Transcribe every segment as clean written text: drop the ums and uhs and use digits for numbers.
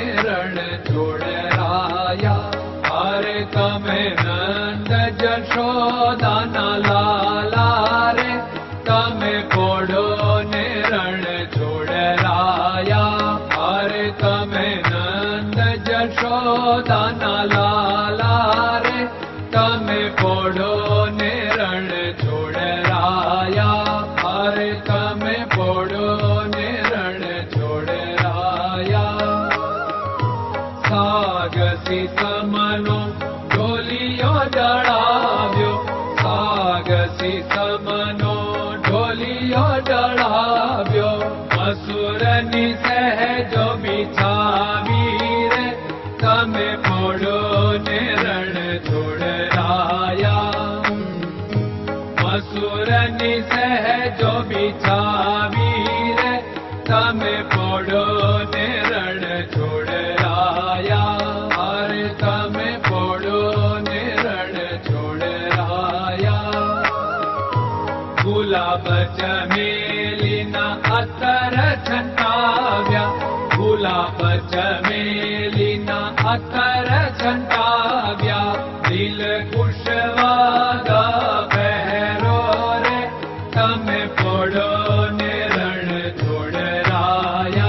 रण छोड़राया। अरे तमे नंद जशोदा ना लाला रे, तमे पोड़ो ने रण छोड़राया। अरे तमे नंद जशोदा ना लाला रे, तमे पोड़ो ने रण छोड़राया। अरे तमे पोड़ो ने रण छोड़राया। सागसी समनो ढोलियो डळाव्यो, सागसी समनो ढोलियो डळाव्यो। असुरनी सहजो बिछावी रे, तमे पोड़ो ने रण छोड़राया। असुरनी सहजो बिछावी रे, तमे पोड़ो ने रण छोड़राया। अरे तमे पोड़ो ने रण छोड़राया। गुलाब चमेलीना अतर छंटाव्या, गुलाब चमेलीना अतर छंटाव्या। दिल कुशवादा पहरो रे, तमे पोड़ो ने रण छोड़राया।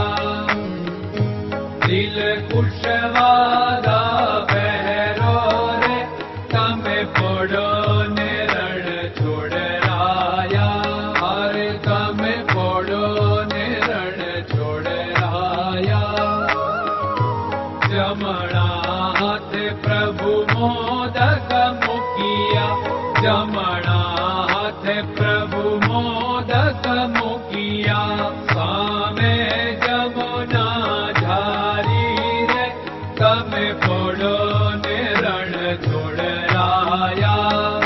दिल कुशवादा पहरो रे, तमे पोड़ो ने रण छोड़राया। अरे तमे पोड़ो ने रण छोड़राया। जमणा हाथ प्रभु मोदक मुकिया, जमणा हाथ प्रभु मोदक मुकिया। सामे जमुना झारी रे, तमे पोड़ो ने रण छोड़राया।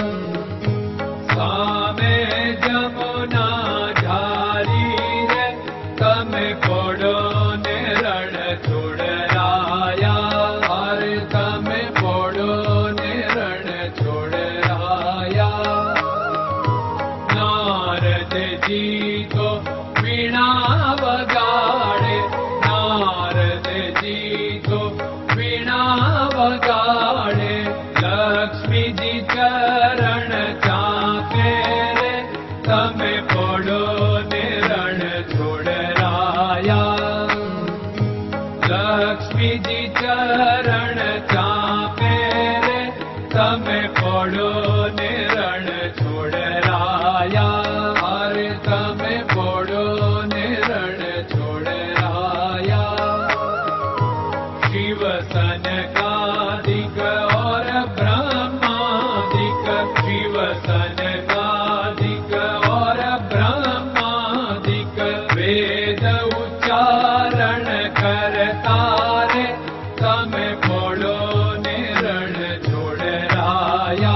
सामे जमुना झारी रे, तमे पोड़ो ने रण छोड़राया। अरे तमे पोड़ो ने रण छोड़राया। नारद जी तो वीणा बगाड़े, नारद जी तो वीणा बगाड़े। लक्ष्मी जी चरण चाके रे, तमे पोड़ो ने रण छोड़राया। लक्ष्मी जी चरण चाके रे, तमे पोड़ो ने रण छोड़राया। अरे तमे पोड़ो ने रण छोड़राया। शिव सनकादिक और ब्रह्मादिक, शिव सनकादिक और ब्रह्मादिक। वेद उच्चारण करता रे, तमे पोड़ो ने रण छोड़राया।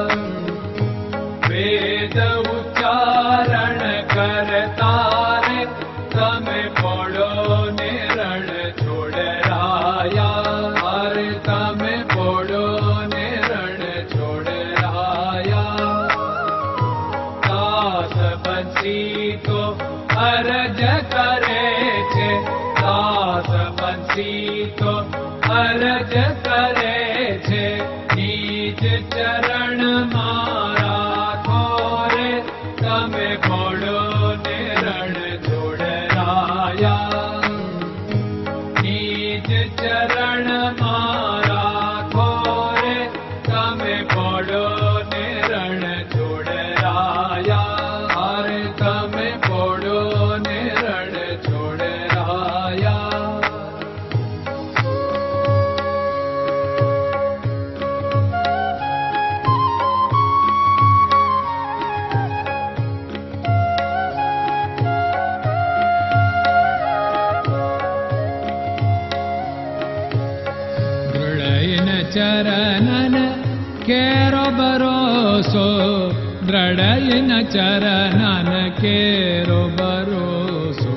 वेद उच्चारण करता रे, तमे पोड़ो ने रण छोड़राया। अरे तमे पोड़ो ने रण छोड़राया। दास बंसी तो अरज करे छे, दास बंसी तो अरज करे छे। नीज चरण मारा थोरे, तमे पोड़ो ने रण छोड़राया। नीज चरण मारा थोरे, तमे पोड़ो ने रण छोड़राया। अरे तमे पोड़ो ने रण छोड़राया। चरणन केरो भरोसो, दृढ़यन चरणन केरो भरोसो।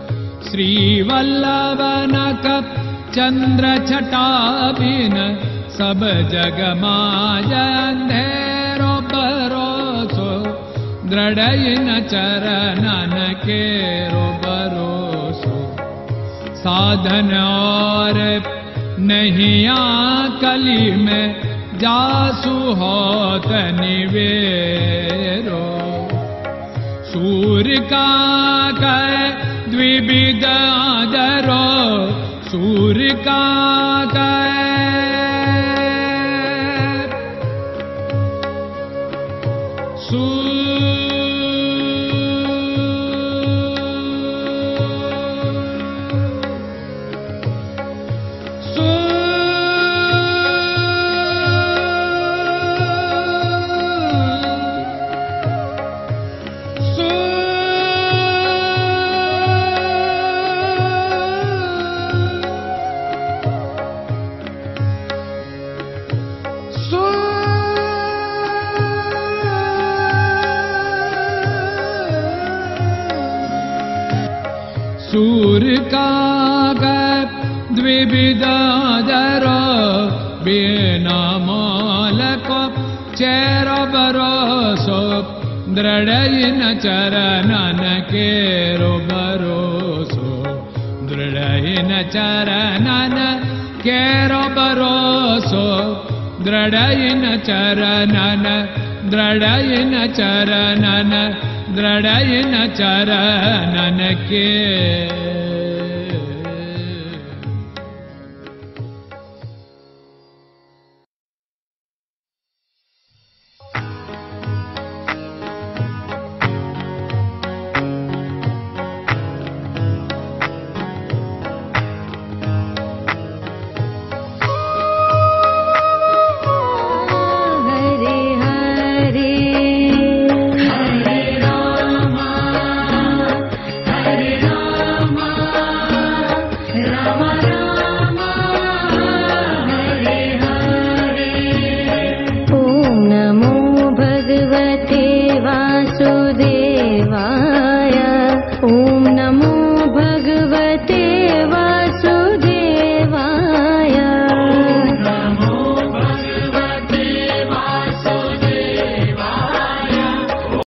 श्रीवल्लभन कप चंद्र छटाबिन, सब जग माय अंधेरो भरोसो। दृढ़यन चरणन केरो भरोसो। साधन और नहीं कली में जासु होत निवेरो। सूर्य का कह द्विविध आदरो, सूर्य का कह सूर्य का द्विविधादरो, बिना मोल को चेर भरोसो, दृढ़ न चरणन केरो भरोसो, दृढ़ न चरणन केरो भरोसो, दृढ़ न चरणन, दृढ़ न चरणन, दृढ़ न चरणन के।